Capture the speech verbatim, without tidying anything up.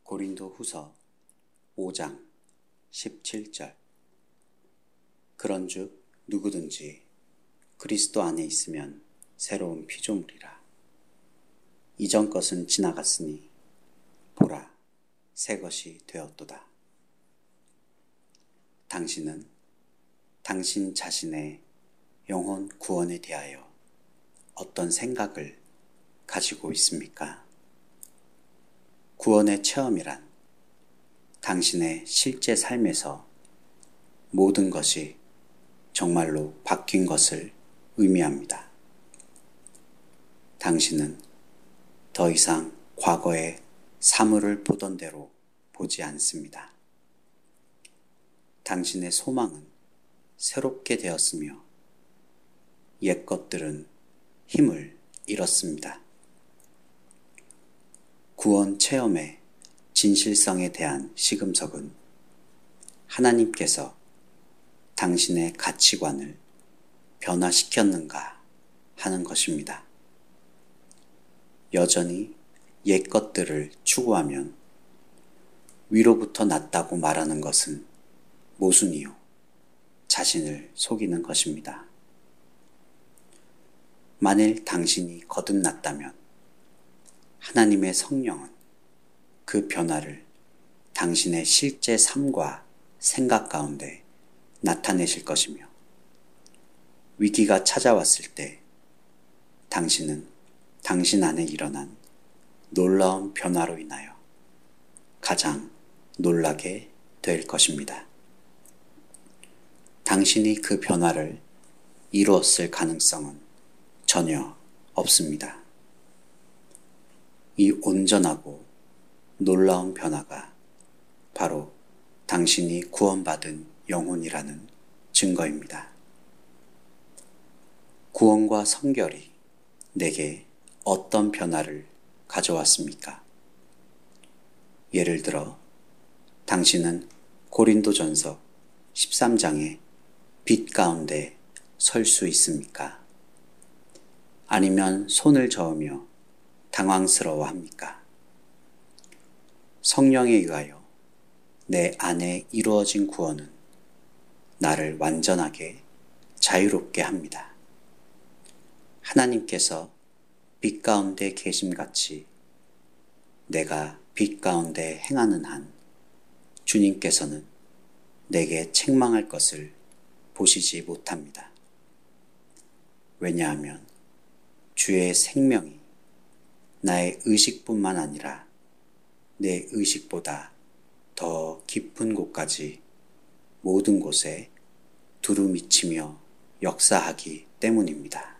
고린도후서 오 장 십칠 절. 그런즉 누구든지 그리스도 안에 있으면 새로운 피조물이라. 이전 것은 지나갔으니 보라, 새 것이 되었도다. 당신은 당신 자신의 영혼 구원에 대하여 어떤 생각을 가지고 있습니까? 구원의 체험이란 당신의 실제 삶에서 모든 것이 정말로 바뀐 것을 의미합니다. 당신은 더 이상 과거의 사물을 보던 대로 보지 않습니다. 당신의 소망은 새롭게 되었으며 옛 것들은 힘을 잃었습니다. 구원 체험의 진실성에 대한 시금석은 하나님께서 당신의 가치관을 변화시켰는가 하는 것입니다. 여전히 옛 것들을 추구하면 위로부터 났다고 말하는 것은 모순이요, 자신을 속이는 것입니다. 만일 당신이 거듭났다면 하나님의 성령은 그 변화를 당신의 실제 삶과 생각 가운데 나타내실 것이며, 위기가 찾아왔을 때 당신은 당신 안에 일어난 놀라운 변화로 인하여 가장 놀라게 될 것입니다. 당신이 그 변화를 이루었을 가능성은 전혀 없습니다. 이 온전하고 놀라운 변화가 바로 당신이 구원받은 영혼이라는 증거입니다. 구원과 성결이 내게 어떤 변화를 가져왔습니까? 예를 들어 당신은 고린도전서 십삼 장의 빛 가운데 설 수 있습니까? 아니면 손을 저으며 당황스러워합니까? 성령에 의하여 내 안에 이루어진 구원은 나를 완전하게 자유롭게 합니다. 하나님께서 빛 가운데 계심같이 내가 빛 가운데 행하는 한 주님께서는 내게 책망할 것을 보시지 못합니다. 왜냐하면 주의 생명이 나의 의식뿐만 아니라 내 의식보다 더 깊은 곳까지 모든 곳에 두루 미치며 역사하기 때문입니다.